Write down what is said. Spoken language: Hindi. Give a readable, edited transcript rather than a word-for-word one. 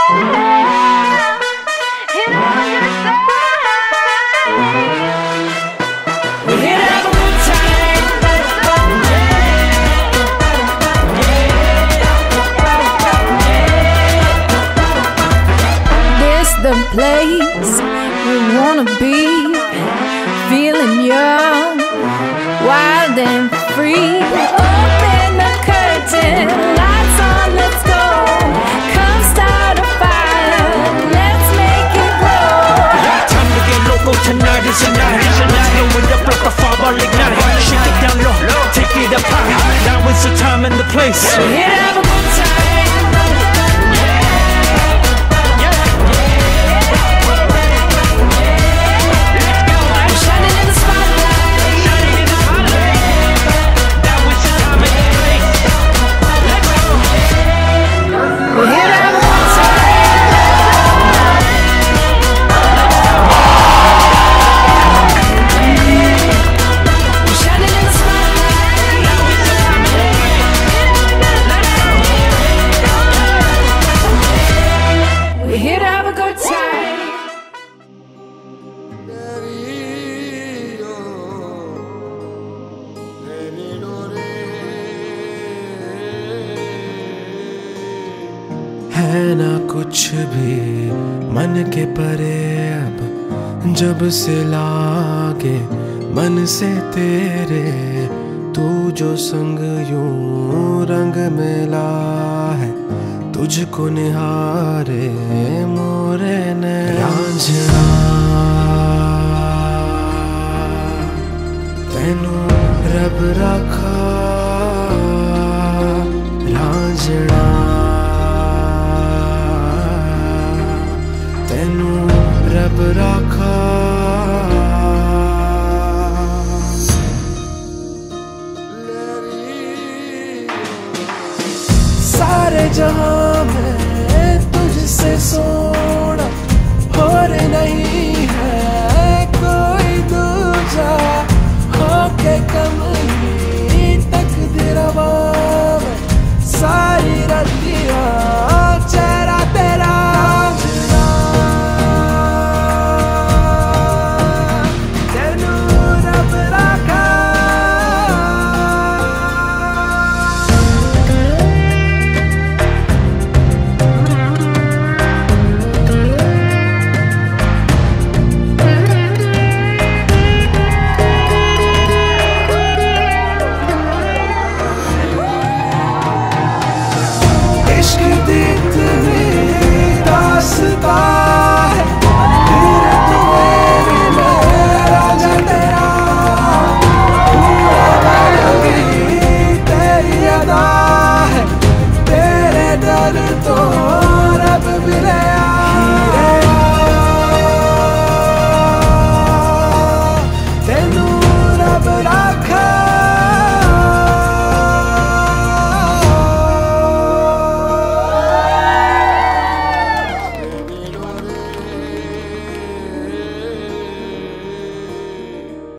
The place we wanna be, feeling young, wild and free. Open the curtain, lights on, let's go. Come start a fire, let's make it grow. Time to get local, tonight is the night. Let's blow it up like a fireball ignite. Shake it down low, take it up high. Now is the time and the place. We're here to have a good time. है ना कुछ भी मन के परे अब, जब से लागे मन से तेरे। तू जो संग यूं रंग मिला है, तुझको निहारे मोरे ने रांझना। तेनू रब रखा रांझना, तेनू रब रखा। सारे जहां में तुझसे सो